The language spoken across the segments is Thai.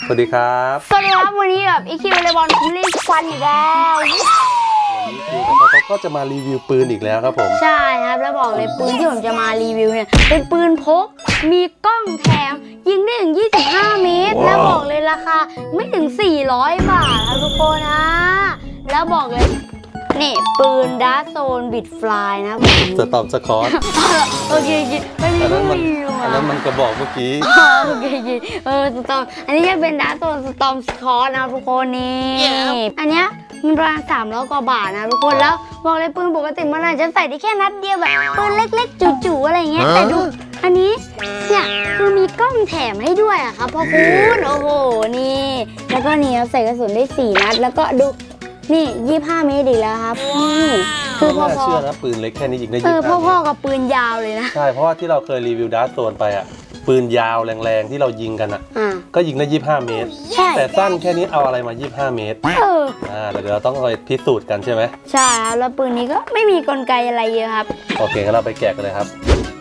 สวัสดีครับสวัสดีครับวันนี้แบบอีคิวเลบอนคุลี่ฟันอีกแล้ววันนี้คิวกับเขาก็จะมารีวิวปืนอีกแล้วครับผมใช่ครับแล้วบอกเลยปืนที่ผมจะมารีวิวเนี่ยเป็นปืนพกมีกล้องแถมยิงได้ถึง25 เมตรแล้วบอกเลยราคาไม่ถึง400 บาทครับทุกคนนะแล้วบอกเลยนี่ปืนดาร์โซนบิดฟลายนะสตอมสคอร์โอเคอันนั้นมันกระบอกเมื่อกี้โอเคสตอมอันนี้จะเป็นดาร์โซนสตอมสคอร์นะทุกคนนี่อันเนี้ยมันประมาณ300 กว่าบาทนะทุกคนแล้วบอกเลยปืนปกติมันอาจจะใส่ได้แค่นัดเดียวแบบปืนเล็กๆจู่ๆอะไรเงี้ยแต่ดูอันนี้เนี่ยคือมีกล้องแถมให้ด้วยอะครับพ่อคุณโอ้โหนี่แล้วก็นี่ใส่กระสุนได้4 นัดแล้วก็ดูนี่25 เมตรอีกแล้วครับนี่คือพอเชื่อนะปืนเล็กแค่นี้ยิงได้25 เมตรพ่อกับปืนยาวเลยนะใช่เพราะว่าที่เราเคยรีวิวดาร์โซนไปอ่ะปืนยาวแรงๆที่เรายิงกันอ่ะก็ยิงได้25 เมตรแต่สั้นแค่นี้เอาอะไรมา25 เมตรเดี๋ยวเราต้องไปพิสูจน์กันใช่ไหมใช่ครับแล้วปืนนี้ก็ไม่มีกลไกอะไรเยอะครับโอเคงั้นเราไปแกะกันเลยครับ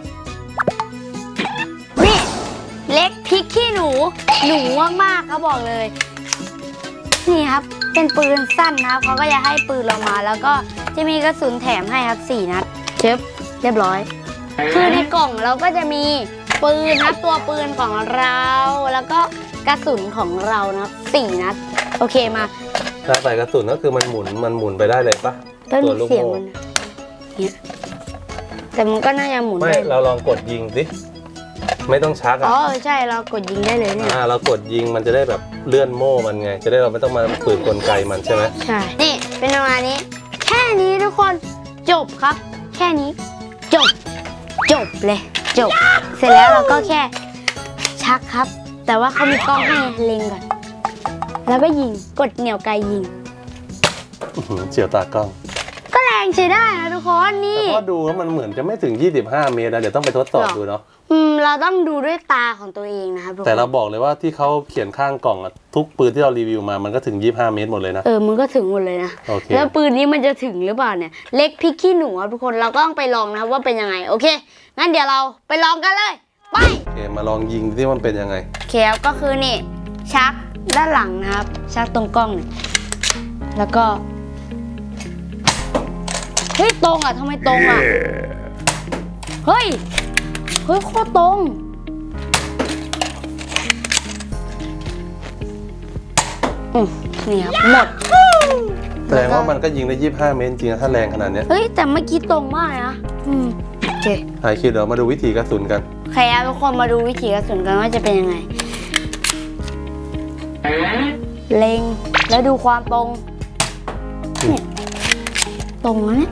นี่เล็กพริกขี้หนูมากๆเขาบอกเลยนี่ครับเป็นปืนสั้นนะครับเขาก็จะให้ปืนเรามาแล้วก็จะมีกระสุนแถมให้ครับ4 นัดเรียบร้อยคือในกล่องเราก็จะมีปืนนะตัวปืนของเราแล้วก็กระสุนของเรานะ4 นัดโอเคมาถ้าใส่กระสุนก็คือมันหมุนไปได้เลยปะตัวลูกโม่เนี่ยแต่มันก็น่าจะหมุนไม่เราลองกดยิงสิไม่ต้องชักอ๋อใช่เรากดยิงได้เลยเนี่ยเรากดยิงมันจะได้แบบเลื่อนโม่มันไงจะได้เราไม่ต้องมาฝืนกลไกมันใช่ไหมใช่นี่เป็นประมาณนี้แค่นี้ทุกคนจบครับแค่นี้จบเลยจบเสร็จแล้วเราก็แค่ชักครับแต่ว่าเขามีกล้องให้เล็งก่อนแล้วก็ยิงกดเหนี่ยวไกยิงเฉียวตากล้องก็แรงใช้ได้นะทุกคนนี่แต่พอดูแล้วมันเหมือนจะไม่ถึง25 เมตรนะเดี๋ยวต้องไปทดสอบดูเนาะเราต้องดูด้วยตาของตัวเองนะครับแต่เราบอกเลยว่าที่เขาเขียนข้างกล่องทุกปืนที่เรารีวิวมามันก็ถึง25 เมตรหมดเลยนะมันก็ถึงหมดเลยนะแล้วปืนนี้มันจะถึงหรือเปล่าเนี่ยเล็กพริกขี้หนูครับทุกคนเราก็ต้องไปลองนะว่าเป็นยังไงโอเคงั้นเดี๋ยวเราไปลองกันเลยไปโอเคมาลองยิงที่มันเป็นยังไงก็คือนี่ชักด้านหลังนะครับชักตรงกล้องเนี่ยแล้วก็เฮ้ยตรงอ่ะทำไมตรงอ่ะเฮ้ยโคตรตรงนี่ครับหมดแสดงว่ามันก็ยิงได้25 เมตรจริงๆถ้าแรงขนาดนี้เฮ้ยแต่เมื่อกี้ตรงมากนะโอเคคิดเดี๋ยวมาดูวิธีกระสุนกันใครทุกคนมาดูวิธีกระสุนกันว่าจะเป็นยังไงเล็งแล้วดูความตรงเนี่ยตรงนะเนี่ย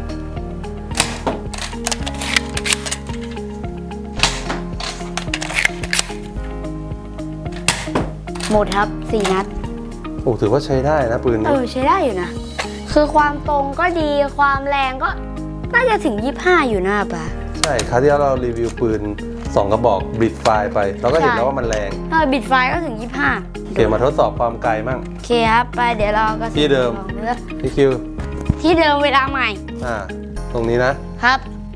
หมดครับ4 นัดโอ้ถือว่าใช้ได้นะปืนนี้ใช้ได้อยู่นะคือความตรงก็ดีความแรงก็น่าจะถึง25อยู่นะป่ะใช่คราวที่เรารีวิวปืน2 กระบอกบิดไฟไปเราก็เห็นแล้วว่ามันแรงบิดไฟก็ถึง25 โอเคมาทดสอบความไกลมั่งโอเคครับไปเดี๋ยวเราก็ที่เดิมที่คิวที่เดิมเวลาใหม่ตรงนี้นะครับ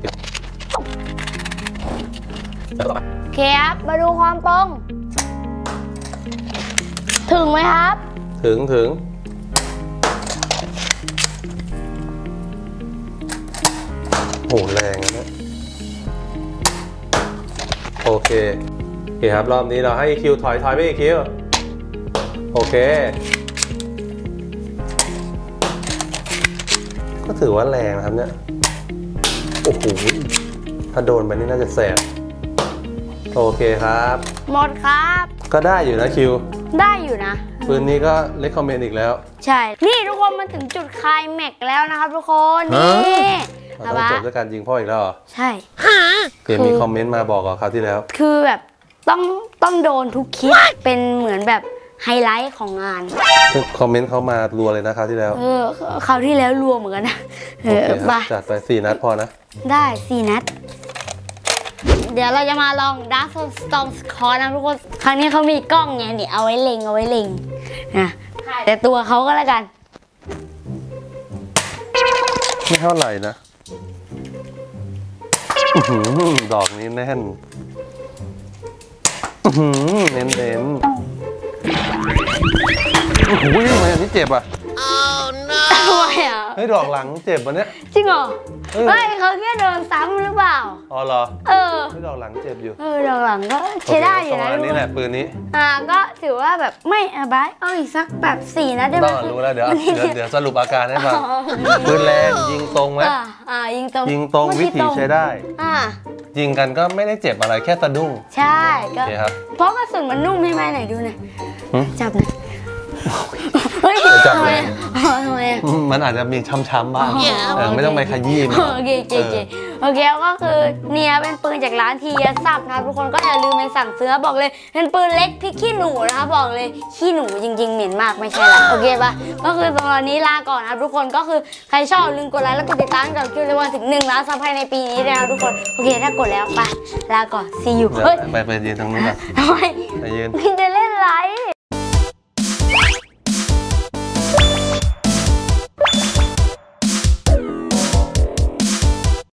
โอเคครับมาดูความตรงถึงไหมครับถึงโหแรงนะโอเคครับรอบนี้เราให้คิวถอยไปอีกคิวโอเคก็ถือว่าแรงครับเนี่ยโอ้โหถ้าโดนไปนี่น่าจะแสบโอเคครับหมดครับก็ได้อยู่นะคิวได้อยู่นะปืนนี้ก็เลคคอมเมนต์อีกแล้วใช่นี่ทุกคนมันถึงจุดไคลแม็กซ์แล้วนะครับทุกคนนี่ต้องจบด้วยการยิงพ่ออีกแล้วเหรอใช่เกมมีคอมเมนต์มาบอกคราวที่แล้วคือแบบต้องโดนทุกคลิปเป็นเหมือนแบบไฮไลท์ของงานคอมเมนต์เขามารัวเลยนะคราวที่แล้วคราวที่แล้วรัวเหมือนกันนะจัดไป4 นัดพอนะได้4 นัดเดี๋ยวเราจะมาลอง Dark Storm Score นะทุกคนครั้งนี้เขามีกล้องไงเนี่ยเอาไว้เล็งนะแต่ตัวเขาก็แล้วกันไม่เท่าไหร่นะดอกนี้แน่นเน้นอุ้ยทำไมอันนี้เจ็บอ่ะทำไมอ่ะเฮ้ยดอกหลังเจ็บวันเนี้ยจริงเหรอเออไม่เขาแค่โดนซ้ำหรือเปล่าอ๋อเหรอเออเฮ้ยดอกหลังเจ็บอยู่ดอกหลังก็ใช้ได้อยู่ประนะมาณนี้แหละปืนนี้ก็ถือว่าแบบไม่บายเอาอีกสักแบบ4 นัดได้ไหมต้องรู้แล้วเดี๋ยวสรุปอาการให้ฟังปืนแรงยิงตรงไหมยิงตรงยิงตรงวิถีใช้ได้ ยิงกันก็ไม่ได้เจ็บอะไรแค่สะดุ้งใช่โอเคครับเพราะกระสุนมันนุ่มใช่ไหมไหนดูหน่อยหืมจับหน่อยเฮ้ยจับทำไมเลยทำไมมันอาจจะมีช้ำๆบ้างไม่ต้องไปขยี้มันโอเคก็คือเนี่ยเป็นปืนจากร้านทียสับนะทุกคนก็อย่าลืมไปสั่งซื้อบอกเลยเป็นปืนเล็กพริกขี้หนูนะคะบอกเลยขี้หนูจริงๆเหม็นมากไม่ใช่ละโอเคปะก็คือตอนนี้ลาก่อนนะทุกคนก็คือใครชอบลืมกดไลค์และกดติดตามกับคิวเลยวันถึง1 ล้านซับภายในปีนี้เลยนะทุกคนโอเคถ้ากดแล้วไปลาก่อน see you ไปยืนตรงนู้นก่อนทำไมไปยืนพี่จะเล่นไร